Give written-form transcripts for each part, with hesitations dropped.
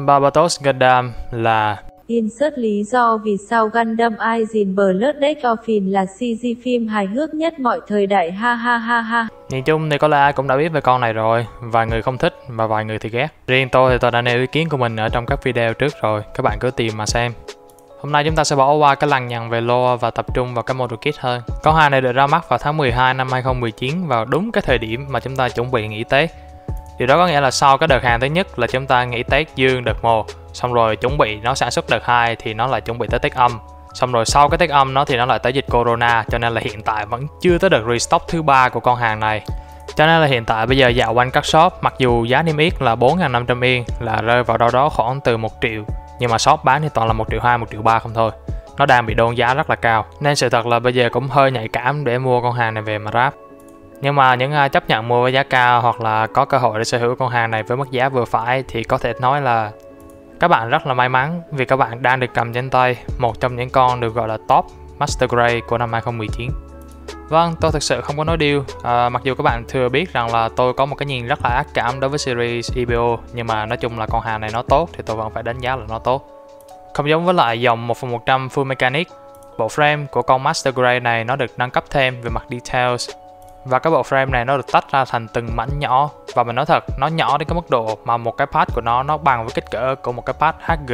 Barbatos Gundam là Insert lý do vì sao Gundam Aizen Blood Orphan là CG phim hài hước nhất mọi thời đại ha ha ha ha. Nhìn chung thì có lẽ ai cũng đã biết về con này rồi, vài người không thích và vài người thì ghét. Riêng tôi thì tôi đã nêu ý kiến của mình ở trong các video trước rồi, các bạn cứ tìm mà xem. Hôm nay chúng ta sẽ bỏ qua cái lằng nhằng về lore và tập trung vào cái model kit hơn. Con hàng này được ra mắt vào tháng 12 năm 2019 vào đúng cái thời điểm mà chúng ta chuẩn bị nghỉ Tết. Điều đó có nghĩa là sau cái đợt hàng thứ nhất là chúng ta nghỉ Tết dương đợt 1, xong rồi chuẩn bị nó sản xuất đợt 2 thì nó lại chuẩn bị tới Tết âm. Xong rồi sau cái Tết âm nó thì nó lại tới dịch Corona, cho nên là hiện tại vẫn chưa tới đợt restock thứ 3 của con hàng này. Cho nên là hiện tại bây giờ dạo quanh các shop, mặc dù giá niêm yết là 4.500 yên là rơi vào đâu đó khoảng từ 1 triệu, nhưng mà shop bán thì toàn là 1 triệu 2, 1 triệu 3 không thôi. Nó đang bị đôn giá rất là cao, nên sự thật là bây giờ cũng hơi nhạy cảm để mua con hàng này về mà ráp. Nhưng mà những ai chấp nhận mua với giá cao hoặc là có cơ hội để sở hữu con hàng này với mức giá vừa phải thì có thể nói là các bạn rất là may mắn vì các bạn đang được cầm trên tay một trong những con được gọi là top Master Grade của năm 2019. Vâng, tôi thực sự không có nói điêu. Mặc dù các bạn thừa biết rằng là tôi có một cái nhìn rất là ác cảm đối với series EBO, nhưng mà nói chung là con hàng này nó tốt thì tôi vẫn phải đánh giá là nó tốt. Không giống với lại dòng 1/100 Full Mechanic, bộ frame của con Master Grade này nó được nâng cấp thêm về mặt details. Và cái bộ frame này nó được tách ra thành từng mảnh nhỏ, và mình nói thật, nó nhỏ đến cái mức độ mà một cái pad của nó bằng với kích cỡ của một cái pad HG.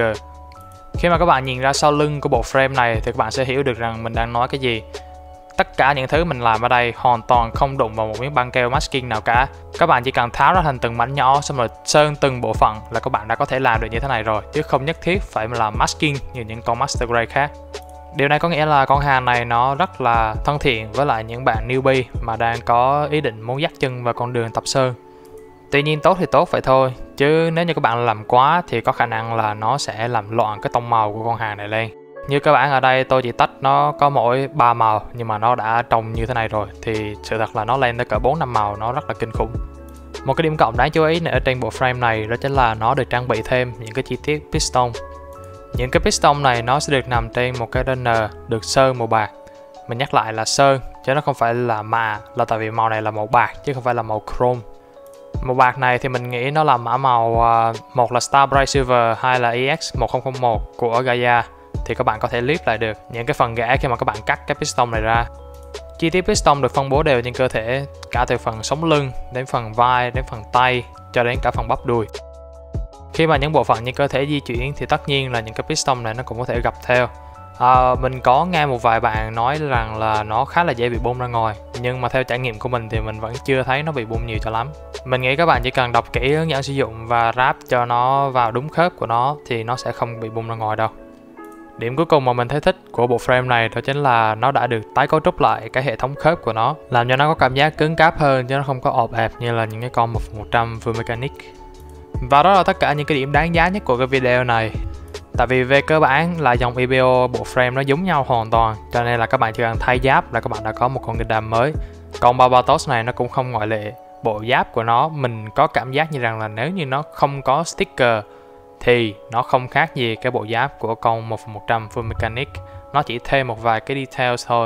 Khi mà các bạn nhìn ra sau lưng của bộ frame này thì các bạn sẽ hiểu được rằng mình đang nói cái gì. Tất cả những thứ mình làm ở đây hoàn toàn không đụng vào một miếng băng keo masking nào cả. Các bạn chỉ cần tháo ra thành từng mảnh nhỏ xong rồi sơn từng bộ phận là các bạn đã có thể làm được như thế này rồi, chứ không nhất thiết phải làm masking như những con Master Grade khác. Điều này có nghĩa là con hàng này nó rất là thân thiện với lại những bạn newbie mà đang có ý định muốn dắt chân vào con đường tập sơn. Tuy nhiên tốt thì tốt vậy thôi, chứ nếu như các bạn làm quá thì có khả năng là nó sẽ làm loạn cái tông màu của con hàng này lên. Như các bạn ở đây tôi chỉ tách nó có mỗi 3 màu nhưng mà nó đã trông như thế này rồi thì sự thật là nó lên tới cỡ 4-5 màu, nó rất là kinh khủng. Một cái điểm cộng đáng chú ý nữa trên bộ frame này đó chính là nó được trang bị thêm những cái chi tiết piston. Những cái piston này nó sẽ được nằm trên một cái runner được sơn màu bạc. Mình nhắc lại là sơn chứ nó không phải là mạ, là tại vì màu này là màu bạc chứ không phải là màu chrome. Màu bạc này thì mình nghĩ nó là mã màu một là Star Bright Silver, hai là EX1001 của Gaia. Thì các bạn có thể clip lại được những cái phần ghẻ khi mà các bạn cắt cái piston này ra. Chi tiết piston được phân bố đều trên cơ thể, cả từ phần sống lưng đến phần vai đến phần tay cho đến cả phần bắp đùi. Khi mà những bộ phận như cơ thể di chuyển thì tất nhiên là những cái piston này nó cũng có thể gập theo. Mình có nghe một vài bạn nói rằng là nó khá là dễ bị bung ra ngoài, nhưng mà theo trải nghiệm của mình thì mình vẫn chưa thấy nó bị bung nhiều cho lắm. Mình nghĩ các bạn chỉ cần đọc kỹ hướng dẫn sử dụng và ráp cho nó vào đúng khớp của nó thì nó sẽ không bị bung ra ngoài đâu. Điểm cuối cùng mà mình thấy thích của bộ frame này đó chính là nó đã được tái cấu trúc lại cái hệ thống khớp của nó, làm cho nó có cảm giác cứng cáp hơn chứ nó không có ọp ẹp như là những cái con 1/100 Full Mechanic. Và đó là tất cả những cái điểm đáng giá nhất của cái video này. Tại vì về cơ bản là dòng EBO bộ frame nó giống nhau hoàn toàn, cho nên là các bạn chỉ cần thay giáp là các bạn đã có một con Gundam mới. Còn Barbatos này nó cũng không ngoại lệ. Bộ giáp của nó mình có cảm giác như rằng là nếu như nó không có sticker thì nó không khác gì cái bộ giáp của con 1/100 Full Mechanic. Nó chỉ thêm một vài cái details thôi.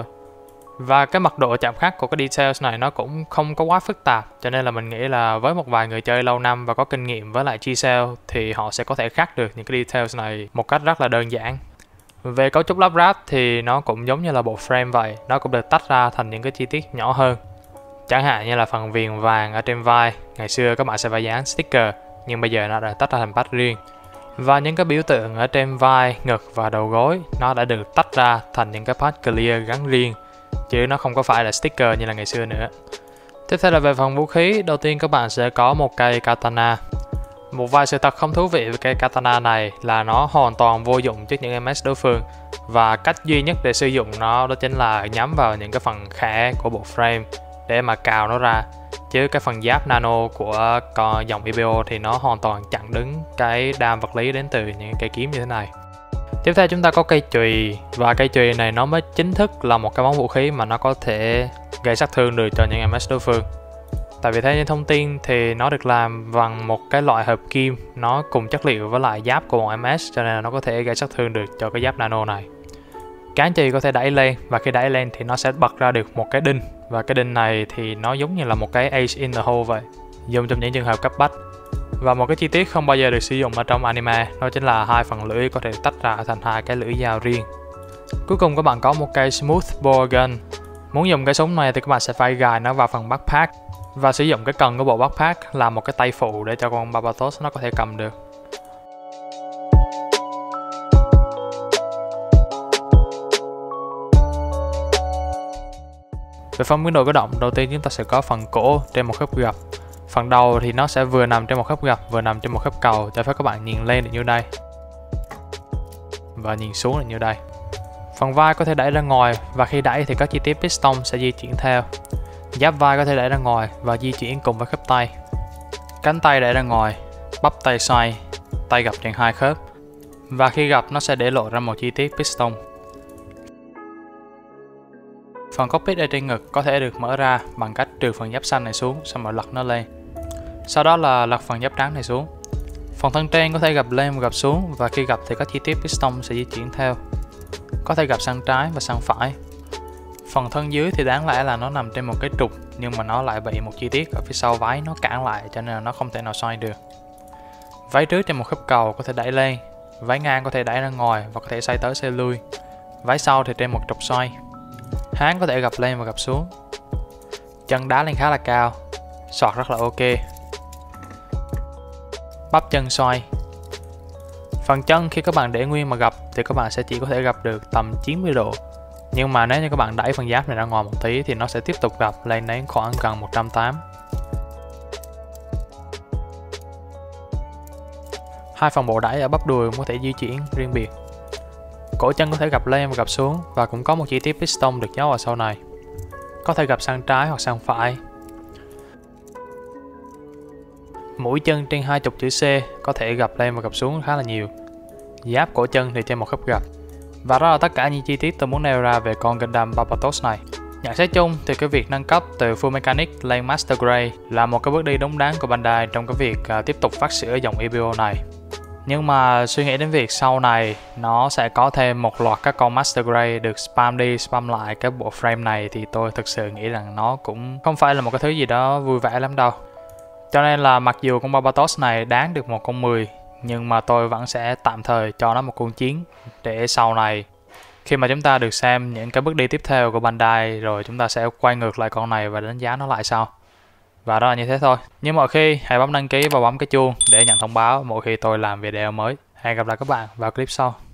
Và cái mật độ chạm khắc của cái details này nó cũng không có quá phức tạp, cho nên là mình nghĩ là với một vài người chơi lâu năm và có kinh nghiệm với lại G-Cell thì họ sẽ có thể khắc được những cái details này một cách rất là đơn giản. Về cấu trúc lắp ráp thì nó cũng giống như là bộ frame vậy, nó cũng được tách ra thành những cái chi tiết nhỏ hơn. Chẳng hạn như là phần viền vàng ở trên vai, ngày xưa các bạn sẽ phải dán sticker nhưng bây giờ nó đã tách ra thành patch riêng. Và những cái biểu tượng ở trên vai, ngực và đầu gối nó đã được tách ra thành những cái patch clear gắn riêng, chứ nó không có phải là sticker như là ngày xưa nữa. Tiếp theo là về phần vũ khí, đầu tiên các bạn sẽ có một cây katana. Một vài sự thật không thú vị về cây katana này là nó hoàn toàn vô dụng trước những MS đối phương, và cách duy nhất để sử dụng nó đó chính là nhắm vào những cái phần khẽ của bộ frame để mà cào nó ra. Chứ cái phần giáp nano của con dòng EBO thì nó hoàn toàn chặn đứng cái đam vật lý đến từ những cây kiếm như thế này. Tiếp theo chúng ta có cây chùy, và cây chùy này nó mới chính thức là một cái món vũ khí mà nó có thể gây sát thương được cho những MS đối phương. Tại vì theo những thông tin thì nó được làm bằng một cái loại hợp kim nó cùng chất liệu với lại giáp của một MS, cho nên là nó có thể gây sát thương được cho cái giáp nano này. Cán chùy có thể đẩy lên, và khi đẩy lên thì nó sẽ bật ra được một cái đinh, và cái đinh này thì nó giống như là một cái ace in the hole vậy, dùng trong những trường hợp cấp bách. Và một cái chi tiết không bao giờ được sử dụng ở trong anime, đó chính là hai phần lưỡi có thể tách ra thành hai cái lưỡi dao riêng. Cuối cùng các bạn có một cây Smooth Bore Gun. Muốn dùng cái súng này thì các bạn sẽ phải gài nó vào phần backpack và sử dụng cái cần của bộ backpack làm một cái tay phụ để cho con Barbatos nó có thể cầm được. Về phần biến đổi có động, đầu tiên chúng ta sẽ có phần cổ trên một khớp gập. Phần đầu thì nó sẽ vừa nằm trên một khớp gập, vừa nằm trên một khớp cầu, cho phép các bạn nhìn lên được như đây và nhìn xuống được như đây. Phần vai có thể đẩy ra ngoài và khi đẩy thì các chi tiết piston sẽ di chuyển theo. Giáp vai có thể đẩy ra ngoài và di chuyển cùng với khớp tay. Cánh tay đẩy ra ngoài, bắp tay xoay, tay gập trên hai khớp. Và khi gập nó sẽ để lộ ra một chi tiết piston. Phần cockpit ở trên ngực có thể được mở ra bằng cách trừ phần giáp xanh này xuống, xong rồi lật nó lên. Sau đó là lật phần giáp trắng này xuống. Phần thân trên có thể gập lên và gập xuống, và khi gập thì các chi tiết piston sẽ di chuyển theo. Có thể gập sang trái và sang phải. Phần thân dưới thì đáng lẽ là nó nằm trên một cái trục, nhưng mà nó lại bị một chi tiết ở phía sau váy nó cản lại, cho nên là nó không thể nào xoay được. Váy trước trên một khớp cầu có thể đẩy lên, váy ngang có thể đẩy ra ngoài và có thể xoay tới xoay lui. Váy sau thì trên một trục xoay. Háng có thể gập lên và gập xuống. Chân đá lên khá là cao, sọt rất là ok. Bắp chân xoay. Phần chân khi các bạn để nguyên mà gập thì các bạn sẽ chỉ có thể gập được tầm 90 độ. Nhưng mà nếu như các bạn đẩy phần giáp này ra ngoài một tí thì nó sẽ tiếp tục gập lên đến khoảng gần 180. Hai phần bộ đẩy ở bắp đùi cũng có thể di chuyển riêng biệt. Cổ chân có thể gập lên và gập xuống, và cũng có một chi tiết piston được giấu ở sau này. Có thể gập sang trái hoặc sang phải. Mũi chân trên hai trục chữ C có thể gập lên và gập xuống khá là nhiều. Giáp cổ chân thì trên một khớp gập. Và đó là tất cả những chi tiết tôi muốn nêu ra về con Gundam Barbatos này. Nhận xét chung thì cái việc nâng cấp từ Full Mechanic lên Master Grade là một cái bước đi đúng đắn của Bandai trong cái việc tiếp tục phát sửa dòng EVO này. Nhưng mà suy nghĩ đến việc sau này nó sẽ có thêm một loạt các con Master Grade được spam đi spam lại cái bộ frame này, thì tôi thực sự nghĩ rằng nó cũng không phải là một cái thứ gì đó vui vẻ lắm đâu. Cho nên là mặc dù con Barbatos này đáng được một con 10, nhưng mà tôi vẫn sẽ tạm thời cho nó một con 9, để sau này khi mà chúng ta được xem những cái bước đi tiếp theo của Bandai rồi chúng ta sẽ quay ngược lại con này và đánh giá nó lại sau. Và đó là như thế thôi. Như mọi khi, hãy bấm đăng ký và bấm cái chuông để nhận thông báo mỗi khi tôi làm video mới. Hẹn gặp lại các bạn vào clip sau.